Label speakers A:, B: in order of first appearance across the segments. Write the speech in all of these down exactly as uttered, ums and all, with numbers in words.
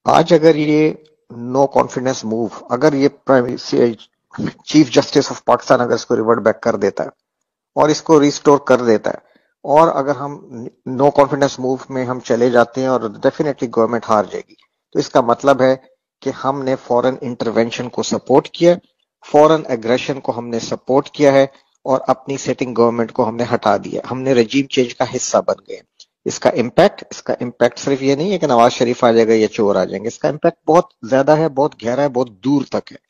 A: آج اگر یہ نو کانفیڈنس موو اگر یہ چیف جسٹس آف پاکستان اگر اس کو ریورٹ بیک کر دیتا ہے اور اس کو ریسٹور کر دیتا ہے، اور اگر ہم نو کانفیڈنس موو میں ہم چلے جاتے ہیں اور ڈیفینیٹلی گورنمنٹ ہار جائے گی، تو اس کا مطلب ہے کہ ہم نے فورن انٹرونشن کو سپورٹ کیا، فورن ایگریشن کو ہم نے سپورٹ کیا ہے، اور اپنی سیٹنگ گورنمنٹ کو ہم نے ہٹا دیا، ہم نے رجیم چینج کا حصہ بن گئے۔ اس کا امپیکٹ اس کا امپیکٹ صرف یہ نہیں ہے کہ نواز شریف آ جائے گا یا چور آ جائیں گے، اس کا امپیکٹ بہت زیادہ ہے، بہت گہرا ہے، بہت دور تک ہے۔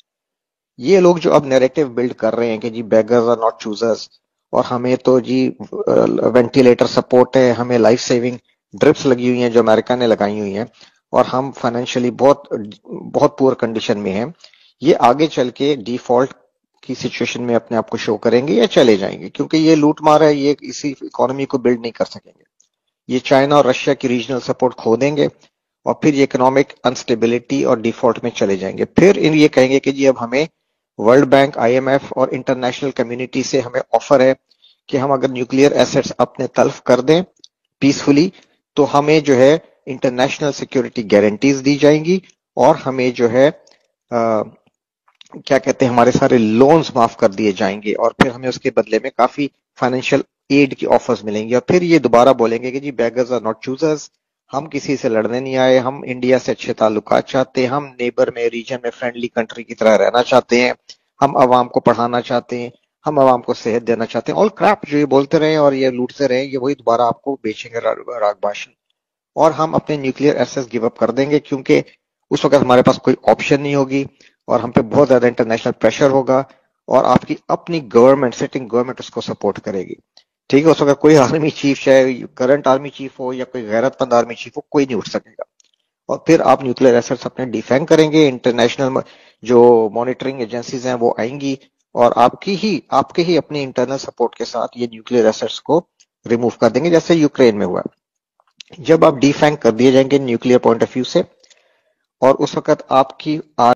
A: یہ لوگ جو اب نیریٹو بلڈ کر رہے ہیں کہ جی بیگرز آر ناٹ چوزرز، اور ہمیں تو جی وینٹیلیٹر سپورٹ ہے، ہمیں لائف سیونگ ڈرپس لگی ہوئی ہیں جو امریکہ نے لگائی ہوئی ہیں، اور ہم فائنینشلی بہت بہت پور کنڈیشن میں ہیں، یہ آگے چل کے ڈیفالٹ کی سچویشن میں اپنے آپ کو شو کریں گے یا چلے جائیں گے، کیونکہ یہ لوٹ مار ہے، یہ اسی اکانومی کو بلڈ نہیں کر سکیں گے۔ یہ چائنا اور رشیا کی ریجنل سپورٹ کھو دیں گے، اور پھر یہ اکنامک انسٹیبلٹی اور ڈیفالٹ میں چلے جائیں گے۔ پھر ان یہ کہیں گے کہ جی اب ہمیں World Bank, I M F اور انٹرنیشنل کمیونٹی سے ہمیں آفر ہے کہ ہم اگر نیوکلیئر ایسٹس اپنے تلف کر دیں پیسفلی تو ہمیں جو ہے انٹرنیشنل سیکیورٹی گارنٹیز دی جائیں گی، اور ہمیں جو ہے آ, کیا کہتے ہیں ہمارے سارے لونز معاف کر دیے جائیں گے، اور پھر ہمیں اس کے بدلے میں کافی فائنینشیل ایڈ کی آفرز ملیں گی، اور پھر یہ دوبارہ بولیں گے کہ جی بیگرز آر ناٹ چوزرز، ہم کسی سے لڑنے نہیں آئے، ہم انڈیا سے اچھے تعلقات چاہتے ہیں، ہم نیبر میں ریجن میں فرینڈلی کنٹری کی طرح رہنا چاہتے ہیں، ہم عوام کو پڑھانا چاہتے ہیں، ہم عوام کو صحت دینا چاہتے ہیں، آل کراپ جو یہ بولتے رہے اور یہ لوٹتے رہے، یہ وہی دوبارہ آپ کو بیچیں گے راگ باشن، اور ہم اپنے نیوکلیئر ایسس گیو اپ کر دیں گے، کیونکہ اس وقت ہمارے پاس کوئی آپشن نہیں ہوگی، اور ہم پہ بہت زیادہ انٹرنیشنل پریشر ہوگا، اور آپ کی اپنی گورنمنٹ سٹنگ گورنمنٹ اس کو سپورٹ کرے گی۔ ٹھیک ہے، اس وقت کوئی آرمی چیف، چاہے کرنٹ آرمی چیف ہو یا کوئی غیرت مند آرمی چیف ہو، کوئی نہیں اٹھ سکے گا، اور پھر آپ نیوکلیئر ایسٹس اپنے ڈیفینگ کریں گے، انٹرنیشنل جو مانیٹرنگ ایجنسیز ہیں وہ آئیں گی، اور آپ کی ہی آپ کے ہی اپنی انٹرنل سپورٹ کے ساتھ یہ نیوکلیئر ایسٹس کو ریموو کر دیں گے، جیسے یوکرین میں ہوا۔ جب آپ ڈیفینگ کر دیے جائیں گے نیوکلیئر پوائنٹ آف ویو سے، اور اس وقت آپ کی